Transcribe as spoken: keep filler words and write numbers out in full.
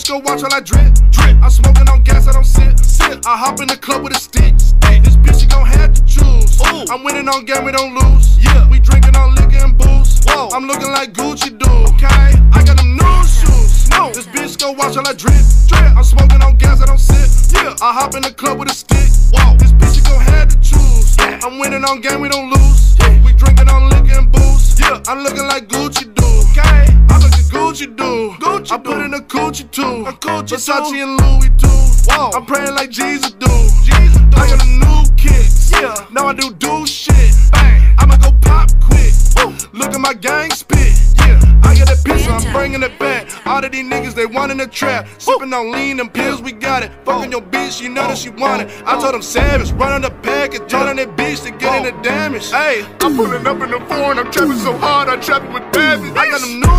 bitch go watch while I drip, drip. I'm smoking on gas, I don't sip, sip. I hop in the club with a stick, stick. This bitch, she gon' have to choose. Ooh. I'm winning on game, we don't lose. Yeah, we drinking on liquor and booze. Whoa, I'm looking like Gucci do. Okay, I got them new shoes. No, this bitch go watch while I drip, drip. I'm smoking on gas, I don't sip. Yeah, I hop in the club with a stick. Whoa, this bitch, she gon' have to choose. Yeah. I'm winning on game, we don't lose. Yeah. We drinking on liquor and booze. Yeah, I'm looking like Gucci do. Okay, I look like Gucci do. Gucci I put in a Gucci too. A Gucci Versace too. And Louis too. Whoa, I'm praying like Jesus do. Jesus do. I got a new kicks. Yeah, now I do do shit. Bang, I'ma go pop quick. Woo. Look at my gang spit. Yeah, I got that picture, I'm bringing it back. All of these niggas, they want in the trap. Sipping on lean and pills, we got it. Fucking your bitch, you know that she want it. I told them savage, run on the pack and join on that bitch to get in the damage. Hey, I'm pulling up in the foreign, I'm trapping so hard, I trap it with babies. I got them new